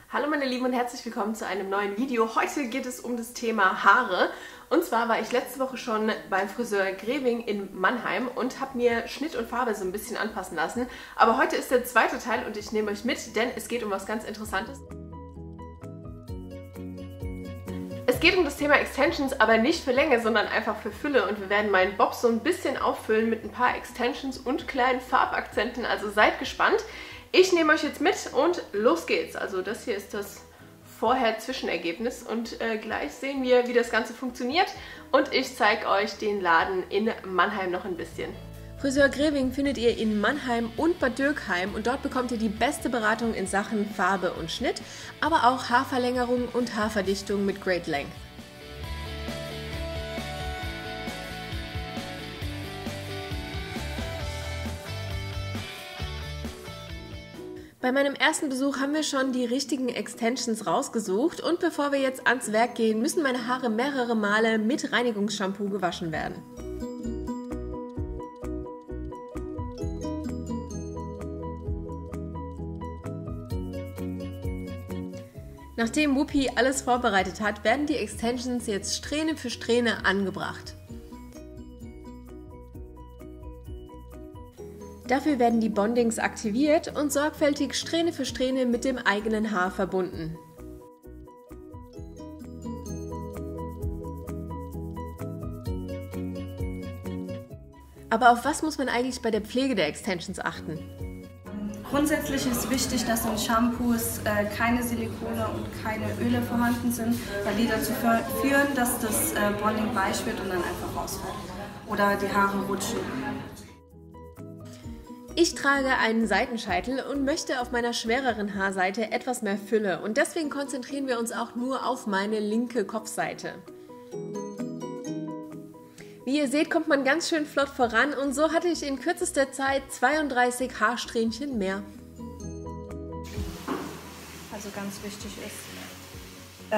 Hallo meine Lieben und herzlich willkommen zu einem neuen Video. Heute geht es um das Thema Haare. Und zwar war ich letzte Woche schon beim Friseur Greving in Mannheim und habe mir Schnitt und Farbe so ein bisschen anpassen lassen. Aber heute ist der zweite Teil und ich nehme euch mit, denn es geht um was ganz Interessantes. Es geht um das Thema Extensions, aber nicht für Länge, sondern einfach für Fülle. Und wir werden meinen Bob so ein bisschen auffüllen mit ein paar Extensions und kleinen Farbakzenten. Also seid gespannt. Ich nehme euch jetzt mit und los geht's. Also das hier ist das Vorher-Zwischenergebnis und gleich sehen wir, wie das Ganze funktioniert. Und ich zeige euch den Laden in Mannheim noch ein bisschen. Friseur Greving findet ihr in Mannheim und Bad Dürkheim und dort bekommt ihr die beste Beratung in Sachen Farbe und Schnitt, aber auch Haarverlängerung und Haarverdichtung mit Great Length. Bei meinem ersten Besuch haben wir schon die richtigen Extensions rausgesucht und bevor wir jetzt ans Werk gehen, müssen meine Haare mehrere Male mit Reinigungsshampoo gewaschen werden. Nachdem Whoopi alles vorbereitet hat, werden die Extensions jetzt Strähne für Strähne angebracht. Dafür werden die Bondings aktiviert und sorgfältig Strähne für Strähne mit dem eigenen Haar verbunden. Aber auf was muss man eigentlich bei der Pflege der Extensions achten? Grundsätzlich ist wichtig, dass in Shampoos keine Silikone und keine Öle vorhanden sind, weil die dazu führen, dass das Bonding weich wird und dann einfach rausfällt oder die Haare rutschen. Ich trage einen Seitenscheitel und möchte auf meiner schwereren Haarseite etwas mehr Fülle und deswegen konzentrieren wir uns auch nur auf meine linke Kopfseite. Wie ihr seht, kommt man ganz schön flott voran und so hatte ich in kürzester Zeit 32 Haarsträhnchen mehr. Also ganz wichtig ist,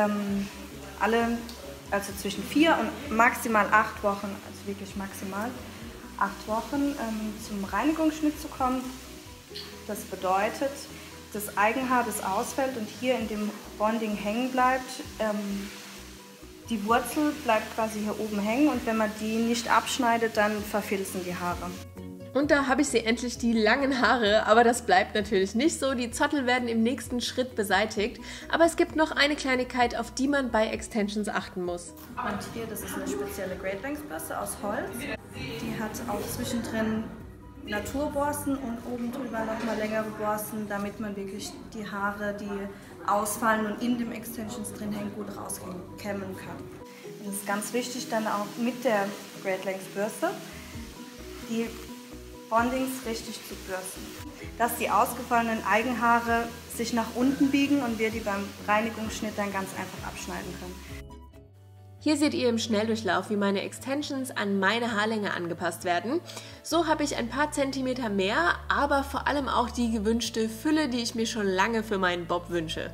also zwischen 4 und maximal 8 Wochen, also wirklich maximal 8 Wochen zum Reinigungsschnitt zu kommen. Das bedeutet, das Eigenhaar, das ausfällt und hier in dem Bonding hängen bleibt, die Wurzel bleibt quasi hier oben hängen und wenn man die nicht abschneidet, dann verfilzen die Haare. Und da habe ich sie endlich, die langen Haare, aber das bleibt natürlich nicht so. Die Zottel werden im nächsten Schritt beseitigt, aber es gibt noch eine Kleinigkeit, auf die man bei Extensions achten muss. Und hier, das ist eine spezielle Great Length Bürste aus Holz. Die hat auch zwischendrin Naturborsten und oben drüber nochmal längere Borsten, damit man wirklich die Haare, die ausfallen und in dem Extensions drin hängen, gut rauskämmen kann. Und es ist ganz wichtig dann auch mit der Great Length Bürste die Bondings richtig zu bürsten, dass die ausgefallenen Eigenhaare sich nach unten biegen und wir die beim Reinigungsschnitt dann ganz einfach abschneiden können. Hier seht ihr im Schnelldurchlauf, wie meine Extensions an meine Haarlänge angepasst werden. So habe ich ein paar Zentimeter mehr, aber vor allem auch die gewünschte Fülle, die ich mir schon lange für meinen Bob wünsche.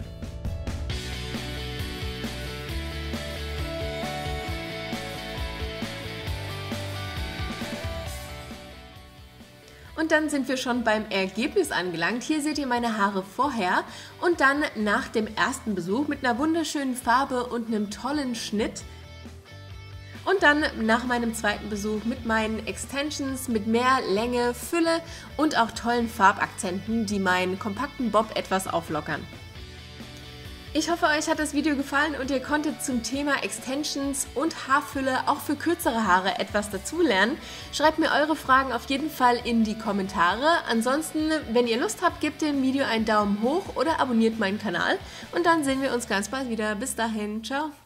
Und dann sind wir schon beim Ergebnis angelangt. Hier seht ihr meine Haare vorher und dann nach dem ersten Besuch mit einer wunderschönen Farbe und einem tollen Schnitt. Und dann nach meinem zweiten Besuch mit meinen Extensions, mit mehr Länge, Fülle und auch tollen Farbakzenten, die meinen kompakten Bob etwas auflockern. Ich hoffe, euch hat das Video gefallen und ihr konntet zum Thema Extensions und Haarfülle auch für kürzere Haare etwas dazulernen. Schreibt mir eure Fragen auf jeden Fall in die Kommentare. Ansonsten, wenn ihr Lust habt, gebt dem Video einen Daumen hoch oder abonniert meinen Kanal. Und dann sehen wir uns ganz bald wieder. Bis dahin, ciao!